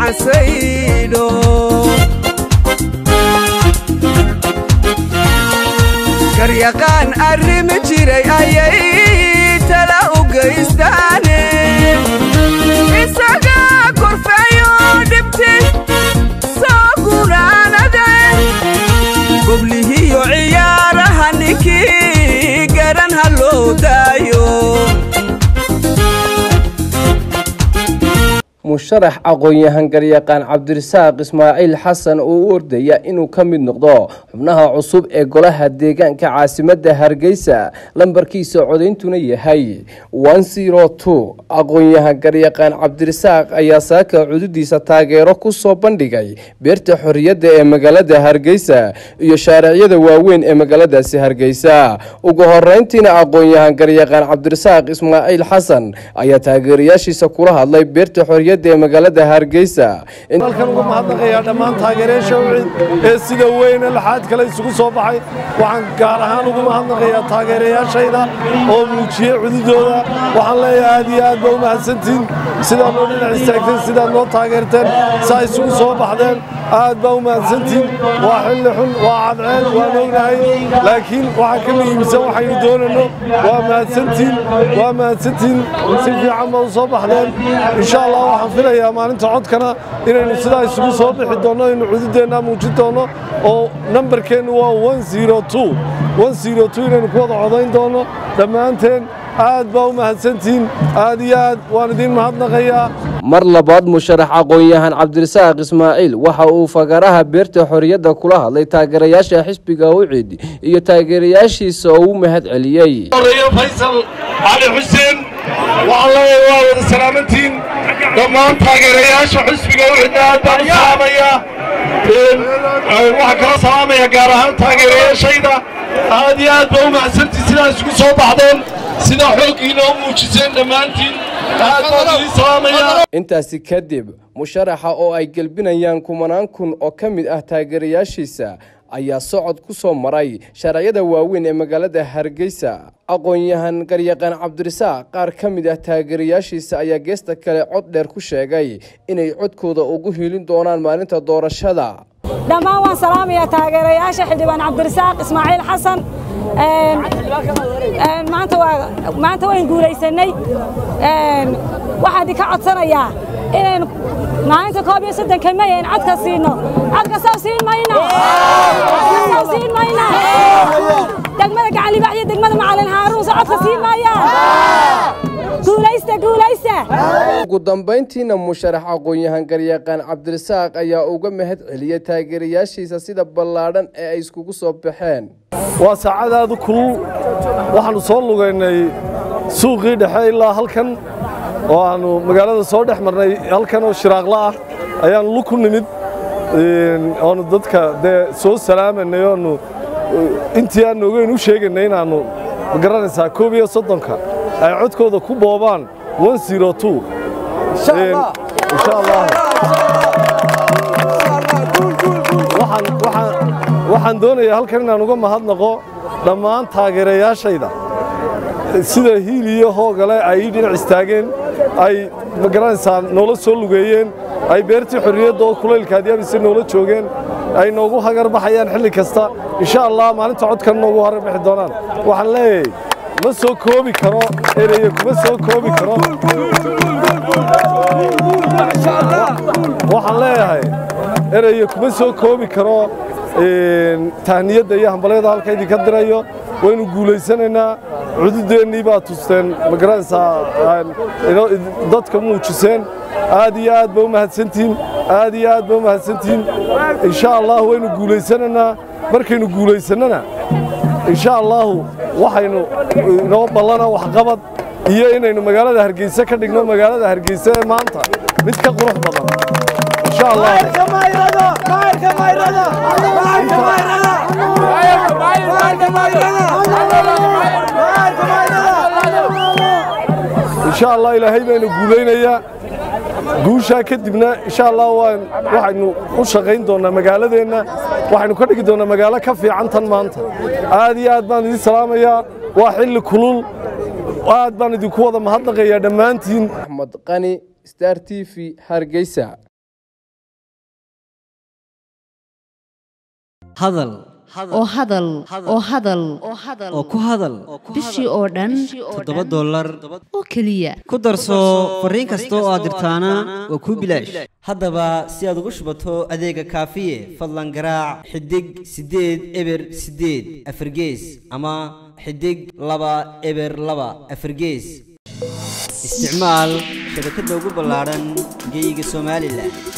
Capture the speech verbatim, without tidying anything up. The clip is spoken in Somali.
masaydo garyaqaan arrim jiray ayay tala u geystaane isaga korfayo dhibti soo gunaanade goblihiyo ciyaaraha ninkii garan haloo daayo musharax aqoon-yahan garyaqaan cabdirasaaq ismaaciil xasan oo u ordaya inuu ka mid noqdo xubnaha cusub ee golaha deegaanka caasimadda Hargeysa lambarkiisa codeyntuna yahay one zero two aqoon-yahan garyaqaan cabdirasaaq ayaa saaka cududiisa taageero ku soo bandhigay beerta xorriyadda ee magaalada Hargeysa iyo shaariiciyada waaweyn ee magaaladaasi Hargeysa ugu horeyntiina aqoon-yahan garyaqaan cabdirasaaq ismaaciil xasan ayaa taageerayaashiisa kula hadlay beerta xorriyadda magaalada Hargeysa in halkan ugu mahadnaqayaa dhammaan taageerayaasha ee sida weyn laxaad kale isugu soo baxay waxaan gaar ahaan ugu mahadnaqayaa taageerayaashayda oo muujiyay cududooda waxaan leeyahay aad iyo aad baa u mahadsantiin sidaa noo dhinac istaagteen sidaa noo taageerteen saa isugu soo baxdeen aad baa u mahadsantiin waa xilli xun waa cadceen waan ognahay laakiin waxaa ka muhiimsan waxaynu doonayno waa mahadsantiin waa mahadsantiin si fiican baa u soo baxdeen insha allah waxaan filayaa maalinta codkana inaynu sidaa isugu soo bixi doonno inuu cududeenna muujin doono oo nambarkeennu waa one zero two one zero two inaynu ku wada codayn doono dhammaanteen aad baa u mahadsantiin aad iyo aad waan idin mahadnaqayaa mar labaad musharax aqoon-yahan cabdirasaaq ismaaciil waxa uu fagaraha beerta xorriyadda kula hadlay taageerayaasha xisbiga ucid iyo taageerayaashiisa oo uu mahad celiyay faysal cali xuseen waxaan leeyahay waa wada salaamantiin dhammaan taageerayaasha xisbiga ucid aad baan u salaamayaa waxaan kala salaamaya gaar ahaan taageerayaashayda aad iyo aad baa u mahadsantiin sidaa isugu soo baxdeen sida xooggiina u muujiseen dhammaantiin aad baan idin salaamayaa intaasi kadib musharaxa oo ay gelbinayaan kumanaan kun oo ka mid ah taageerayaashiisa ayaa socod ku soo maray shaariiciyada waaweyn ee magaalada Hargeysa aqoon-yahan garyaqaan cabdirasaaq qaar ka mid ah taageerayaashiisa ayaa geesta kale cod dheer ku sheegay inay codkooda ugu hiilin doonaan maalinta doorashada dhammaan waan salaamayaa taageerayaasha xildhibaan cabdirasaaq ismaaciil xasan maanta waa maanta waan guulaysanay waxaan idinka codsanayaa inaynu maalinta koob iyo soddonka May aan codka siino codka soo siin mayno soo siin mayno degmada Gacalibaax iyo degmada Macalin Haaruun codka siin maayaan guulaysta guulaysta ugu dambeyntiina musharax aqoon-yahan garyaqaan cabdirasaaq ayaa uga mahad celiyay taageerayaashiisa sida ballaadhan ee ay iskugu soo baxeen waa saacad aad u kulul waxaanu soo lugaynay suuqii dhexe ilaa halkan oo aanu magaalada soo dhex marnay halkan oo shiraaqla ah ayaan lu ku nimid oonu dadka dee soo salaamanay oonu intii aan ogeyn u sheeganay inaanu magaranaysaa koob iyo soddonka ay codkooda ku boobaan one zero two insha allah waxaan doonayaa halkan inaan uga mahadnaqo dhammaan taageerayaashayda sida hiil iyo hoogale ay dhinac istaageen ay magaranaysaa noola soo lugeeyeen ay beertii xorriyadda oo kulaylka adyaabisa noola joogeen ay noogu hagar baxayaan xilli kasta insha allah maalinta codkan noogu harar bixi doonaan waxaan leeyahay ma soo koobi karo ereye kuma soo koobi karo waxaan leeyahay ereye kuma soo koobi karo tahniyadda iyo hambalyada halka idinka dirayo waynu guulaysanaynaa cududeennii baa tusteen magaranaysaa dadka muujiseen aad iyo aad ba u mahadsantiin aad iyo aad ba u mahadsantiin insha allah waynu guulaysanaynaa markaynu guulaysannana insha allahu waxaynu inoo ballana waxqabad iyo inaynu magaalada Hargeysa ka dhigno magaalada Hargeysa ee maanta mid ka qurux badan insha allah insha allah ilaahay baynu guulaynayaa guusha kadibna insha Allah waan waxaynu u shaqayn doonaa magaaladeena waxaynu ka dhigi doonaa magaalo ka fiican tan maanta aad iyo aad baan idin salaamayaa waa xilli kulul aad baan idinku wada mahadnaqayaa dhammaantiin Axmed Qani Star T V Hargeysa. hadal oo hadal oo hadal oo ku hadal bishii oo dhan toddoba dollar oo keliya ku darso fariin kasta oo aad dirtaana waa kuu bilaash haddaba si aad ugu shubato adeega kaafiye fadlan garaac xidig siddeed eber siddeed afargees ama xidig laba eber laba afargees isticmaal shabakadda ugu ballaaran geyga Soomaaliland.